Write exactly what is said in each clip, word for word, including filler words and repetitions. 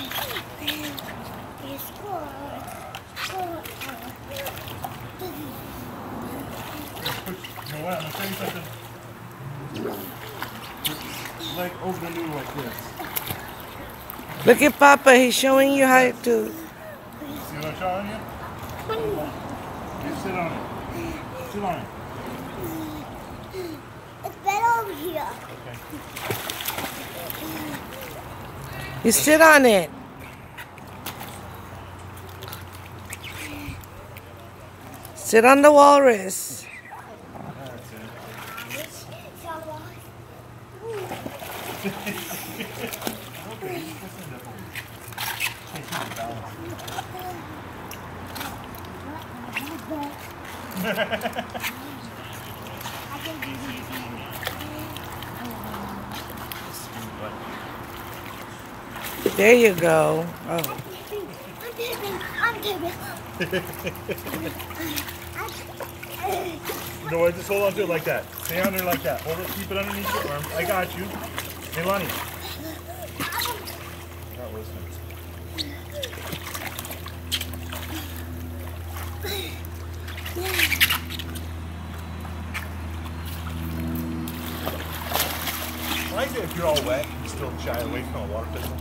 You know what? I'm gonna show you something. Like over the noodle like this. Look at Papa. He's showing you how to. See what I'm showing you? You sit on it. Sit on it. It's better over here. Okay. You sit on it. Sit on the walrus. That's it. Okay, just in the hole. Take it balance. There you go. Oh. I'm tipping. I'm tipping. You know what? Just hold on to it like that. Stay under like that. Hold it. Keep it underneath your arm. I got you. Hey, Lonnie. Not listening. I like it if you're all wet, you still shy away from a water pistol.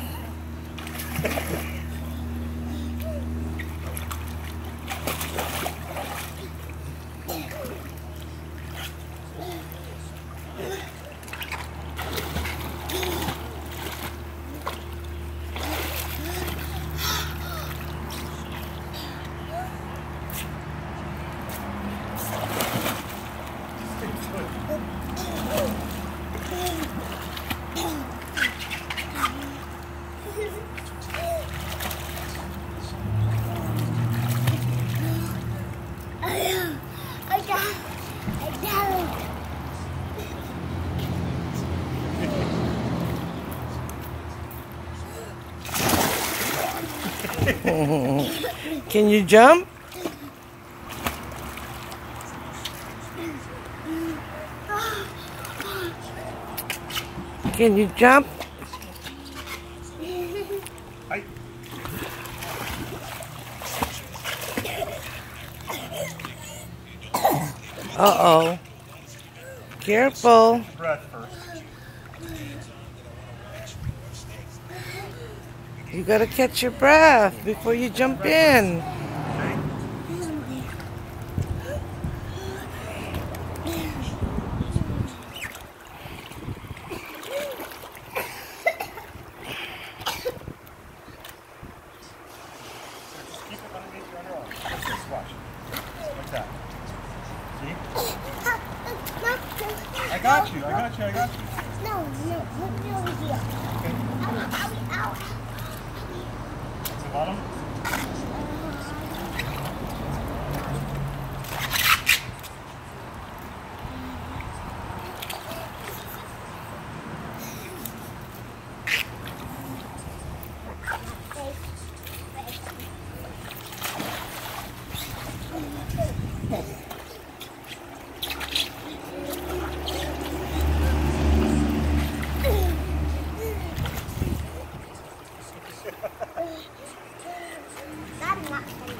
Can you jump? Can you jump? Hi. Uh-oh. Careful. Breath first. You gotta catch your breath before you jump in. Keep it underneath your underarm. Like this, watch. Like that. See? I got you, I got you, I got you. No, no, put me over here. Okay. Ow, ow, ow. Is the bottom? That's not funny.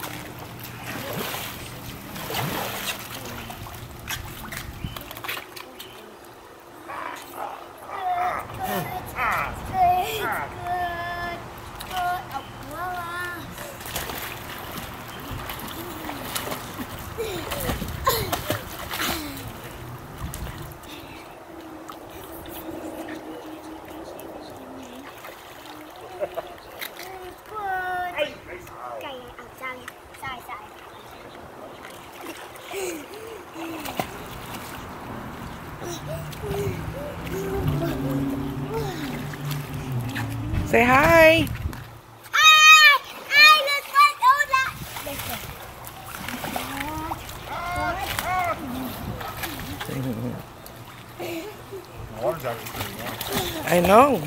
Say hi. Hi! Hi, let's go do that. The water's actually pretty warm. I know.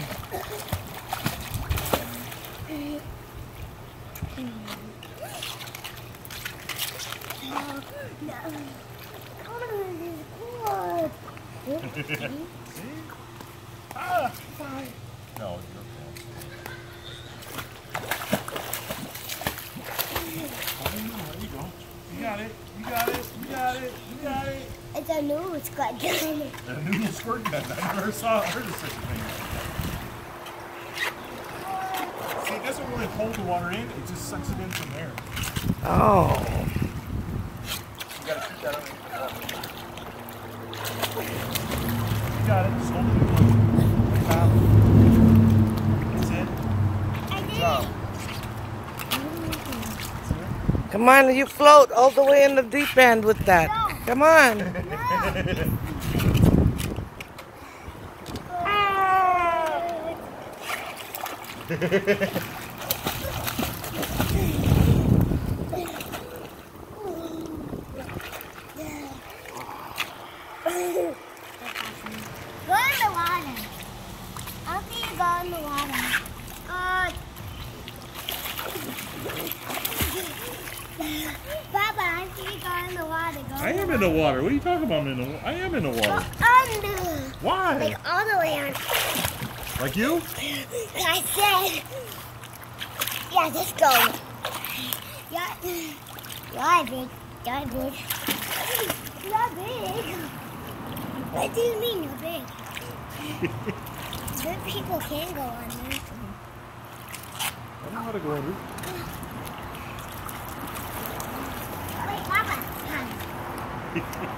See? Ah! No, you're cool. noodle squirt gun. A noodle squirt gun. I never saw heard of such a thing. See, it doesn't really hold the water in, it just sucks it in from there. Oh. You gotta keep that underneath the water. You got it. Just hold it in the top. That's it. Good job. Come on, you float all the way in the deep end with that. Come on. Go in the water. I'll see you go in the water. Uh, Papa, I see you go in the water. Go I am in the water. What are you talking about? I'm in the, I am in the water. Go under. Why? Like all the way on. Like you? I said. Yeah, just go. Yeah. You're big. You're big. You're big. What do you mean you're big? Good people can go on there. I don't know how to go under. Wait, Papa. Come.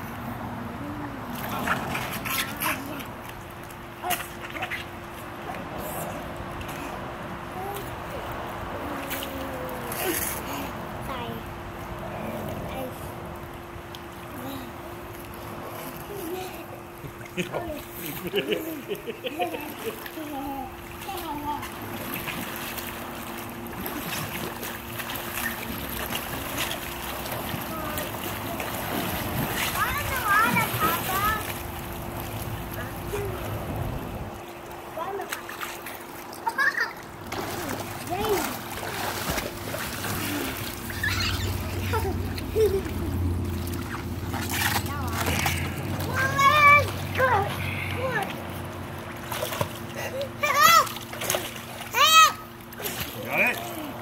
Got it?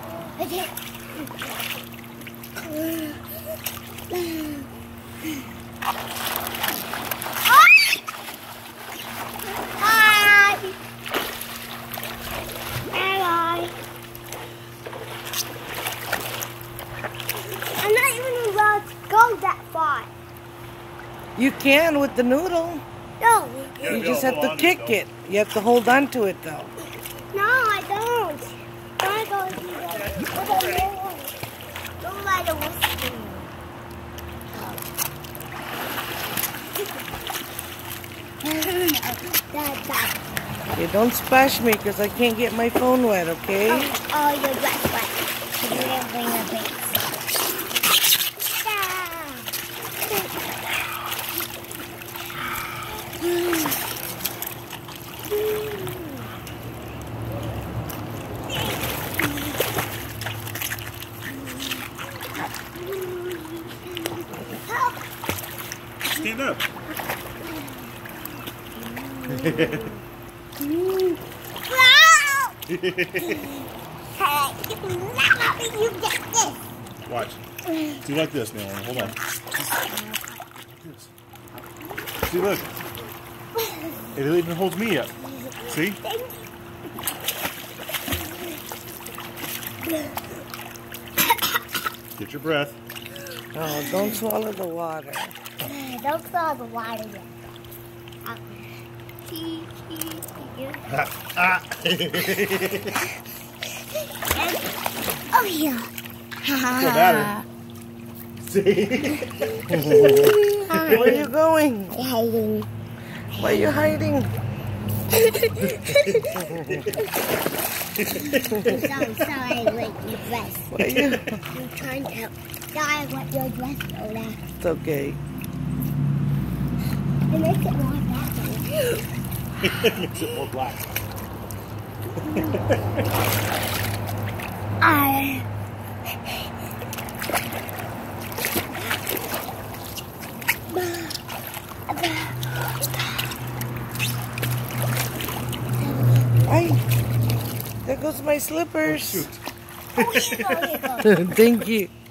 Hi. Hi. I'm not even allowed to go that far. You can with the noodle. No. You just have to kick it. You have to hold on to it though. No, I don't. I go to the Don't let it whisper. Dad, Dad. Okay, don't splash me because I can't get my phone wet, okay? Oh, oh, your dress wet. You didn't bring your base. Stand up. Watch. Do like this now. Hold on. See, look. It even holds me up. See? Get your breath. Oh, don't swallow the water. Don't swallow the water yet. Uh, Chee, chee, chee. Oh, yeah. What's the matter? See? Where are you going? Hiding. Why are you hiding? I'm sorry, sorry, I wet your dress. Why are you? I'm trying to help. Sorry, I wet your dress, Lola. It's okay. It makes it more black. It makes it more black. I. Ay, there goes my slippers. Shoot. Oh, here you go, here you go. Thank you.